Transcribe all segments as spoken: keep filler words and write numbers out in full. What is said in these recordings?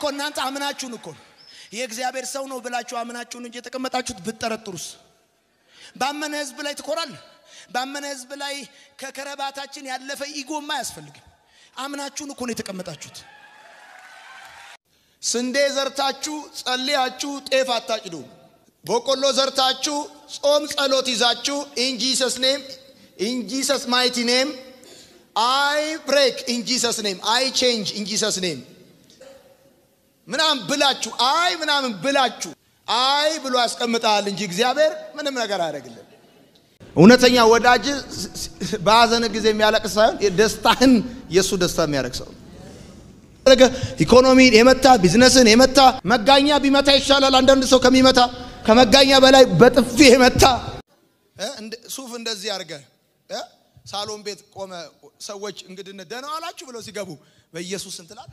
እኮ እናንተ አምናችሁን እኮ የእግዚአብሔር ሰው ነው ብላችሁ አምናችሁን እንጂ ተቀመጣችሁት ብትጠረጥሩስ ባመነ ህዝብ ላይ ትኮራል ባመነ ህዝብ ላይ ከከረባታችን ያለፈ ኢጎማ ያስፈልግም አምናችሁን እኮ ነው የተቀመጣችሁት ስንዴ ዘርታችሁ ጸልያችሁ ጤፍ አታጭዱ በቆሎ ዘርታችሁ ጾም ጸሎት ይዛችሁ in Jesus name in Jesus mighty name I break in Jesus name I change in Jesus name ምናም ብላችሁ አይ ምናም ብላችሁ አይ ብሎ ያስቀምጣል እንጂ እግዚአብሔር ምንም ነገር አያደርግልም እውነተኛ ወዳጅ ባዘነ ጊዜ የሚያለቅስ ሳይሆን ደስታህን የሱ ደስታ የሚያረክ ሰው ኢኮኖሚ የመታ ቢዝነስን የመታ መጋኛ ቢመታ ይሻላል አንዳንድ ሰው ከሚመታ ከመጋኛ በላይ በጥፊ የመታ ሱፍ እንደዚህ ያርገ ሳሎን ቤት ቆመ ሰዎች እንግዲህ ደህና አላችሁ ብለው ሲገቡ በኢየሱስ እንትላል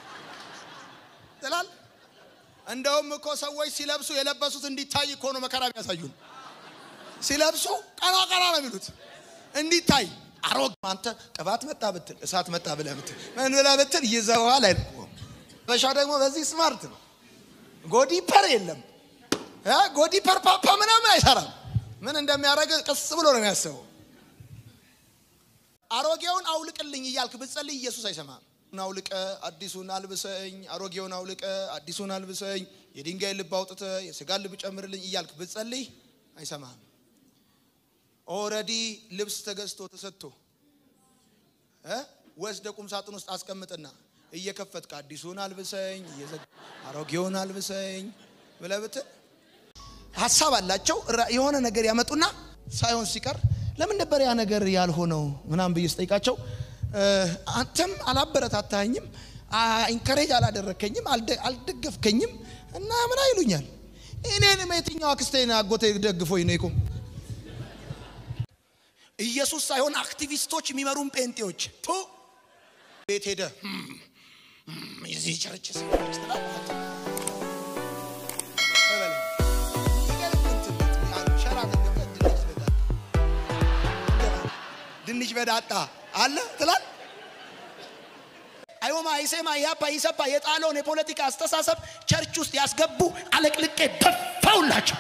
ተላል እንደውም እኮ ሰዎች ሲለብሱ የለበሱት እንዲታይ እኮ ነው መከራ ያሳዩን ሲለብሱ ቀራ ቀራ ነው የሚሉት እንዲታይ አሮግ አንተ ቅባት መጣ ብትል እሳት መጣ ብለህ ብትል ምን ብለህ ብትል ይዘዋል አይደለም በሻ ደግሞ በዚህ ስማርት ነው ጎዲፐር የለም ያ ጎዲፐር ፓፓ ምናምን አይሰራም ምን እንደሚያረግ ቀስ ብሎ ነው የሚያስበው አሮጌውን አውልቅልኝ ይያልክ ብትጸልይ ኢየሱስ አይሰማም ናውልቀ አዲሱን አልብሰኝ አሮጌውን አውልቀ አዲሱን አልብሰኝ የድንጋይ ልብ አውጥተ የሥጋ ልብ ጨምርልኝ ይያልክ ብትጸልይ አይሰማም ኦሬዲ ልብስ ተገዝቶ ተሰጥቶ እ ወስደ ቁም ሳጥን ውስጥ አስቀምጥና እየከፈትክ አዲሱን አልብሰኝ አሮጌውን አልብሰኝ ብለብት ሐሳብ አላቸው የሆነ ነገር ያመጡና ሳይሆን ሲቀር ለምን ነበር ያ ነገር ያልሆነው ምናም በየስጠይቃቸው አንተም አላበረታታኝም ኢንከሬጅ አላደረከኝም አልደገፍከኝም እና ምን አይሉኛል እኔን የትኛው አክስቴና አጎቴ ደግፎኝ ነው ይቆም ኢየሱስ ሳይሆን አክቲቪስቶች የሚመሩን ጴንጤዎች ቱ ቤት ሄደ እዚህ ቸርች ሲስተላል ድንች በዳጣ አለ ትላል አይወማ አይሰማ ያባ ይሰባ የጣለውን የፖለቲካ አስተሳሰብ ቸርች ውስጥ ያስገቡ አለቅልቄ ደፋውላችሁ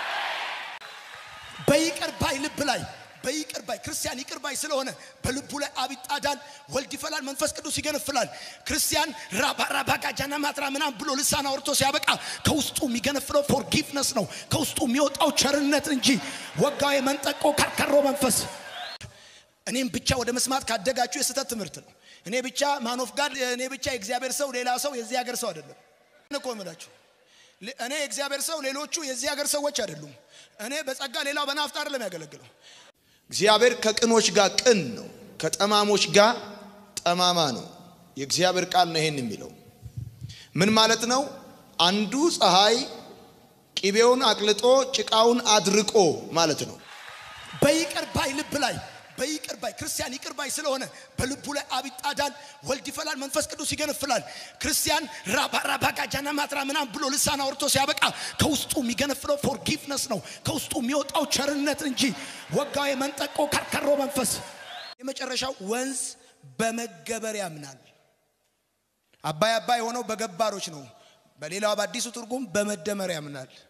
በይቅር ባይ ልብ ላይ በይቅር ባይ ክርስቲያን ይቅር ባይ ስለሆነ በልቡ ላይ አብጣዳል ወልድ ይፈላል መንፈስ ቅዱስ ይገነፍላል ክርስቲያን ራባራባጋ ጃናማትራ ምናም ብሎ ልሳና ወርቶ ሲያበቃ ከውስጡ የሚገነፍለው ፎርጊቭነስ ነው ከውስጡ የሚወጣው ቸርነት እንጂ ወጋው የመንጠቆ ከርከሮ መንፈስ እኔም ብቻ ወደ መስማት ካደጋችሁ የስተት ትምህርት ነው እኔ ብቻ ማን ኦፍ ጋድ እኔ ብቻ የእግዚአብሔር ሰው ሌላ ሰው የዚህ ሀገር ሰው አይደለም እኮ እምላችሁ እኔ የእግዚአብሔር ሰው ሌሎቹ የዚህ ሀገር ሰዎች አይደሉም እኔ በጸጋ ሌላው በናፍጣ አይደለም ያገለግለው እግዚአብሔር ከቅኖች ጋር ቅን ነው ከጠማሞች ጋር ጠማማ ነው የእግዚአብሔር ቃል ነው ይሄን የሚለው ምን ማለት ነው አንዱ ፀሐይ ቂቤውን አቅልጦ ጭቃውን አድርቆ ማለት ነው በይቅር ባይ ልብ ላይ በይቅር ባይ ክርስቲያን ይቅር ባይ ስለሆነ በልቡ ላይ አብጣዳል ወልድ ይፈላል መንፈስ ቅዱስ ይገነፍላል ክርስቲያን ራባራባጋ ጃናማትራ ምናም ብሎ ልሳና ወርቶ ሲያበቃ ከውስጡ የሚገነፍለው ፎርጊቭነስ ነው ከውስጡ የሚወጣው ቸርነት እንጂ ወጋው የመንጠቆ ከርከሮ መንፈስ የመጨረሻው ወንዝ በመገበር ያምናል አባይ አባይ ሆነው በገባሮች ነው በሌላው በአዲሱ ትርጉም በመደመር ያምናል